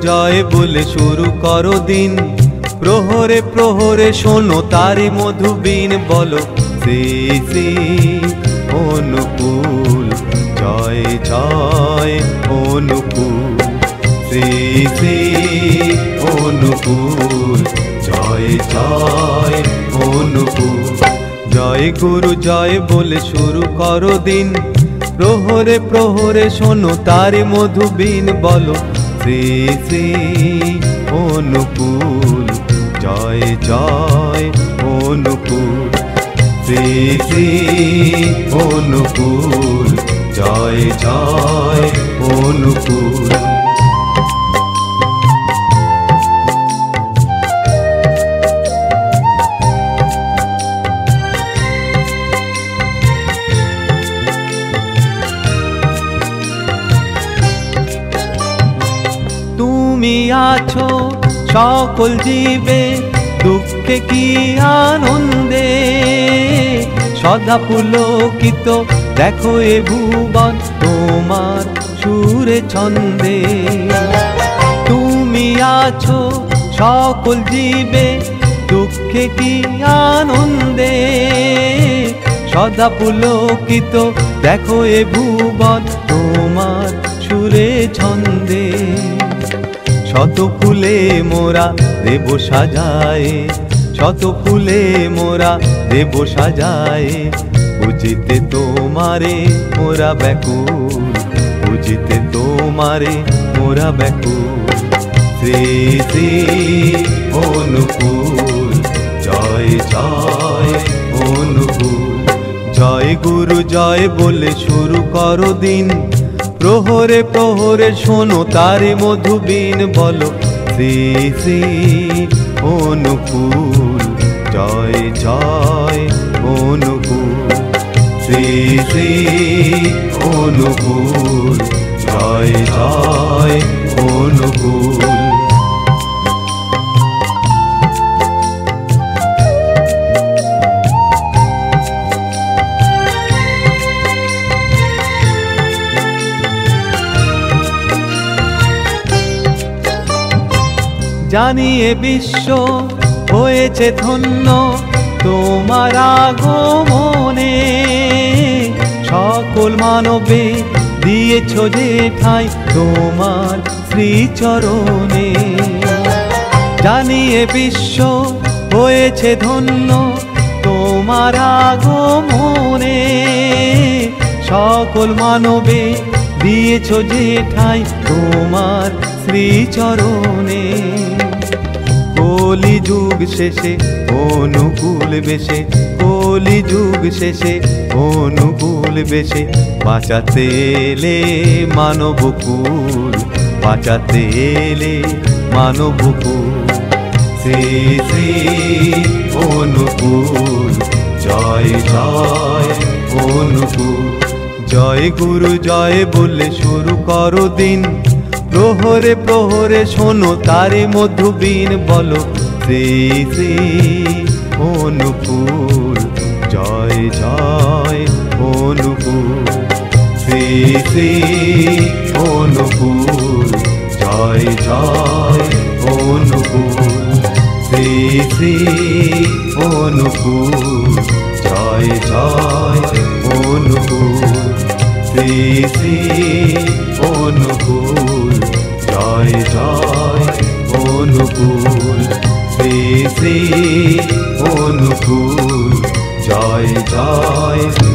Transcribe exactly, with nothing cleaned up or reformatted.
জয় বলে শুরু করো দিন, প্রহরে প্রহরে শোনো তারি মধুবীন, বলো শ্রী শ্রী অনুকূল, জয় জয় অনুকূল, শ্রী শ্রী অনুকূল, জয় জয় অনুকূল। জয় গুরু জয় বলে শুরু করো দিন, প্রহরে প্রহরে শোনো তারি মধুবীন, বলো শ্রী শ্রী অনুকূল, জয় জয় অনুকূল, শ্রী শ্রী অনুকূল, জয় জয় অনুকূল। তুমি আছো সকল জীবে দুঃখে কি আনন্দে, সদা পুলকিত দেখো এ ভুবন তোমার সুরে ছন্দে। তুমি আছো সকল জীবে দুঃখে কি আনন্দে, সদা পুলকিত দেখো এ ভুবন তোমার সুরে ছন্দে। শত ফুলে মোরা দেব সাজায়, শত ফুলে মোরা দেব সাজায়, বুঝিতে তোমারে মোরা ব্যাকুল, বুঝিতে তোমারে মোরা ব্যাকুল, শ্রী শ্রী অনুকূল, জয় জয় অনুকূল। জয় গুরু জয় বলে শুরু করো দিন, প্রহরে প্রহরে শোনো তারি মধুবীন, বলো শ্রী শ্রী অনুকূল, জয় জয় অনুকূল, শ্রী শ্রী অনুকূল, জয় জয় অনুকূল। জানিয়ে বিশ্ব হয়েছে ধন্য তোমার আগমনে, সকল মানবে দিয়েছ যে ঠাঁই তোমার শ্রীচরণে। জানিয়ে বিশ্ব হয়েছে ধন্য তোমার আগমনে, সকল মানবে দিয়েছ যে ঠাঁই তোমার শ্রীচরণে। কলি যুগ শেষে অনুকূল বেশে, কলি যুগ শেষে অনুকূল বেশে, বাঁচাতে এলে মানবকুল, বাঁচাতে এলে মানবকুল, শ্রী শ্রী অনুকূল, জয় জয় অনুকূল। জয় গুরু জয় বলে শুরু করো দিন, প্রহরে প্রহরে শোনো তারি মধুবীন, বলো শ্রী শ্রী অনুকূল, জয় জয় অনুকূল, শ্রী শ্রী অনুকূল, জয় জয় অনুকূল, শ্রী শ্রী অনুকূল, জয় জয় অনুকূল, শ্রী শ্রী অনুকূল, জয় জয় অনুকূল, শ্রী শ্রী অনুকূল, জয় জয়।